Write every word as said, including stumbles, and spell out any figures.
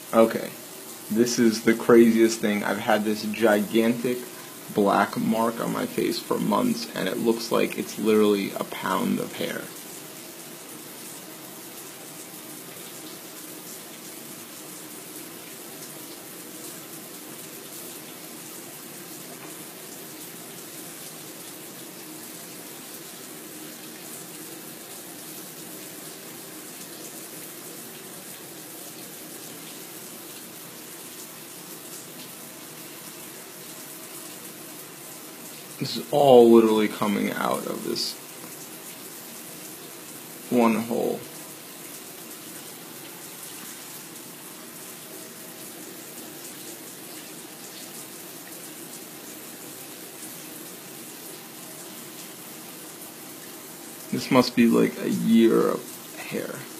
Okay, this is the craziest thing. I've had this gigantic black mark on my face for months, and it looks like it's literally a pound of hair. This is all literally coming out of this one hole. This must be like a year of hair.